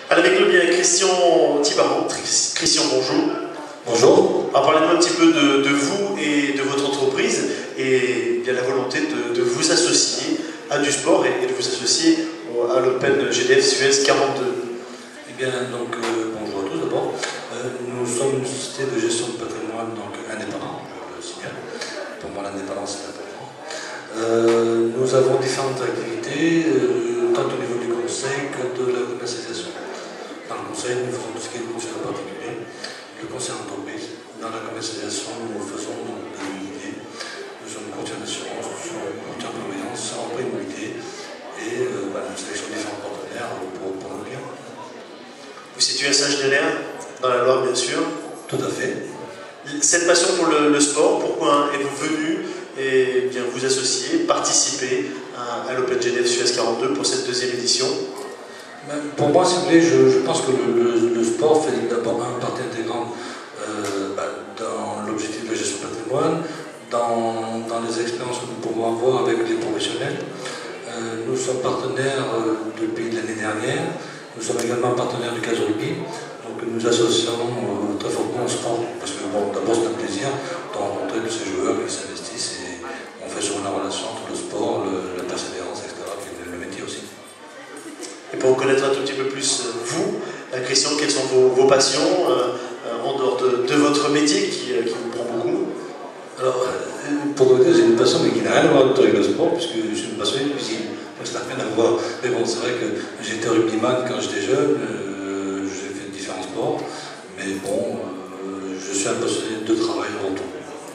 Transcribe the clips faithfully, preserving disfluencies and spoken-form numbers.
Alors avec nous, bien Christian Tibaron. Christian, bonjour. Bonjour. Alors parlez-nous un petit peu de, de vous et de votre entreprise et bien la volonté de, de vous associer à du sport et, et de vous associer à l'Open G D F Suez quarante-deux. Eh bien, donc, euh, bonjour à tous d'abord. Euh, nous sommes une société de gestion de patrimoine donc, indépendante, je le signale. Pour moi, l'indépendance est important. Euh, nous avons différentes activités, euh, tant au niveau du conseil que de la commercialisation. Dans le conseil, nous faisons tout ce qui est de conseil en particulier, le conseil d'entreprise. Dans la commercialisation, nous faisons donc, de l'immobilier. Nous sommes courtiers d'assurance, nous sommes courtiers en prévoyance, en prêt immobilier. Et euh, bah, nous sélectionnons différents partenaires pour, pour nos clients. Vous situez à Saint-Genélaire, dans la Loire bien sûr. Tout à fait. Cette passion pour le, le sport, pourquoi êtes-vous venu et bien vous associer, participer à, à l'Open G D F Suez quarante-deux pour cette deuxième édition? Pour moi, si vous voulez, je, je pense que le, le, le sport fait d'abord un partie intégrante euh, bah, dans l'objectif de la gestion de patrimoine, dans, dans les expériences que nous pouvons avoir avec les professionnels. Euh, nous sommes partenaires euh, depuis l'année dernière. Nous sommes également partenaires du CAS Rugby. Donc nous associons euh, très fortement au sport. Parce que bon, d'abord c'est un plaisir de rencontrer tous ces joueurs qui s'investissent et on fait sur la relation entre le sport, le, la persévérance, et cetera. Puis le, le métier aussi. Et pour vous connaître un tout petit peu plus, vous, Christian, quelles sont vos, vos passions euh, en dehors de, de votre métier qui, qui vous prend beaucoup? Alors, pour vous dire, j'ai une passion mais qui n'a rien à voir avec le sport, puisque je suis une passion de cuisine. Donc ça n'a rien à voir. Mais bon, c'est vrai que j'étais rugbyman quand j'étais jeune, euh, j'ai fait différents sports, mais bon, euh, je suis un passionné de travail avant tout.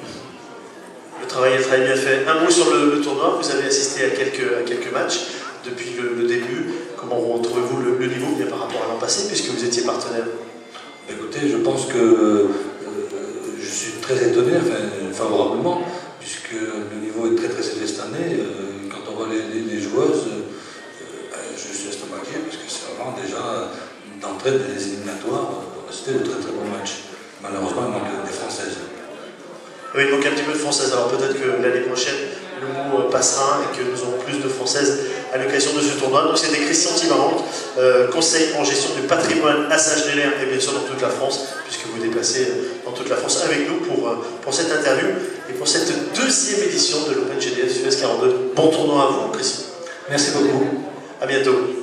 Le travail est très bien fait. Un mot sur le, le tournoi, vous avez assisté à quelques, à quelques matchs depuis le, le début. Comment retrouvez-vous le, le niveau bien par rapport à l'an passé, puisque vous étiez partenaire? Écoutez, je pense que euh, je suis très étonné, enfin, favorablement, puisque le niveau est très très élevé cette année. Euh, quand on voit les, les, les joueuses, euh, je suis estomaqué, parce que c'est vraiment déjà d'entrée des éliminatoires, c'était de très très bons matchs. Malheureusement, il manque des Françaises. Oui, il manque un petit peu de Françaises, alors peut-être que l'année prochaine, le mot passera et que nous aurons plus de Françaises à l'occasion de ce tournoi. Donc c'était Christian Tibaron, euh, conseil en gestion du patrimoine à Saint-Genélaire et bien sûr dans toute la France, puisque vous vous déplacez dans toute la France avec nous pour, pour cette interview et pour cette deuxième édition de l'Open G D F Suez quarante-deux. Bon tournoi à vous, Christian. Merci beaucoup. À bientôt.